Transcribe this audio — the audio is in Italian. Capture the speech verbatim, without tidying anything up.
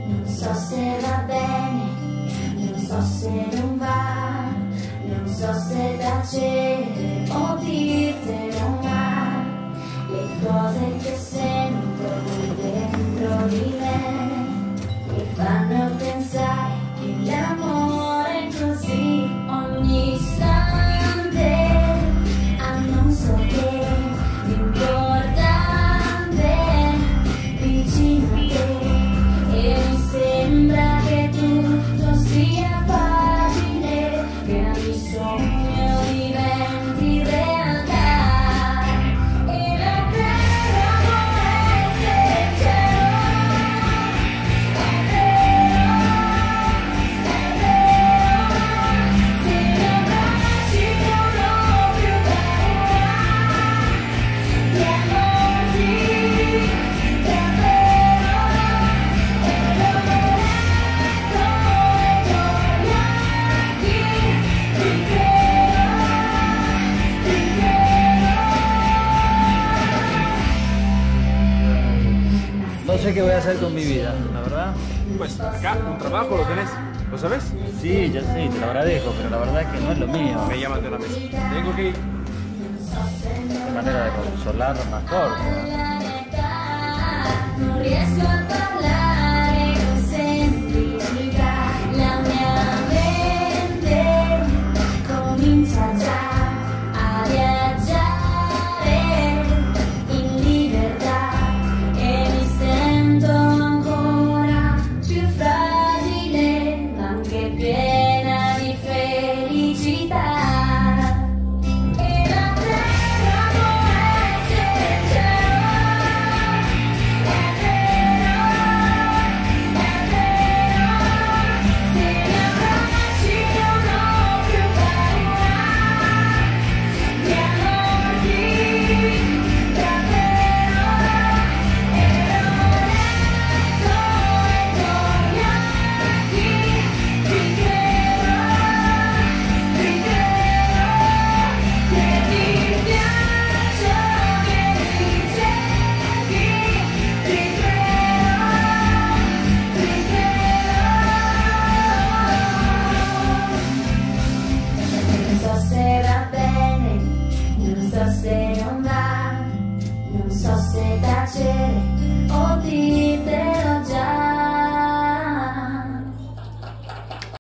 Non so se va bene, non so se non va, non so se tacere o dirtelo mai. Le cose che sento qui dentro di me mi fanno pensare che l'amore è così ogni istante. Ah, non so che l'importante vicino a te, e mi sembra che tutto sia facile, che ogni sogno diventi realtà. E davvero amore sincero, è vero, è vero, se gli abbracci sono più dare gli amori, davvero, e lo vedo come con gli occhi, ti credo, ti credo. No sé qué voy a hacer con mi vida, la verdad. Pues acá, un trabajo lo tenés, ¿lo sabes? Sí, ya sé, te lo agradezco, pero la verdad es que no es lo mío. Me llaman de la mesa. Tengo que ir. Qué manera de consolar más corta. Non riesco a parlare.